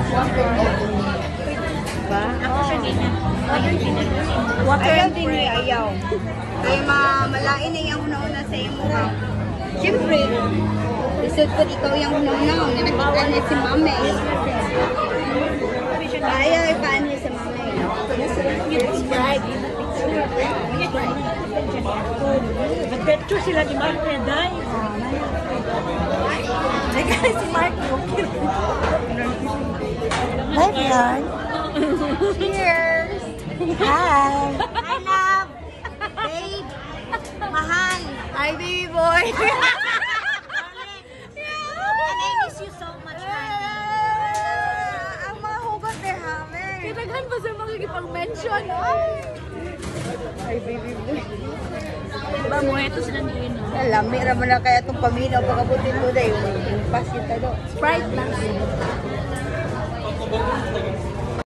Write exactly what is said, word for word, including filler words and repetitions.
Ba? Ako siya ganyan. Ayaw din ni ayaw. Kaya ma malain na yung una-una sa imo ha. Siyempre, isod ko ikaw yung una-una nga nakita niya si mama eh. Ayaw ikaan niya si mama eh. Nag-picture sila ni Mark Reday. Nagkaya si Mark. Hi, Bjorn. Cheers! Hi! Hi, love! Babe! Mahal! Hi, baby boy! And I miss you so much, honey. Ang mga hugot eh, hamer! Kinaghan pa sa makikipag-mention. Hi, baby boy! Diba mo, ito silang gawin. Alam, may raman na kaya itong paminaw pagkabutin ko dahil. Pas kita do. Sprite lang.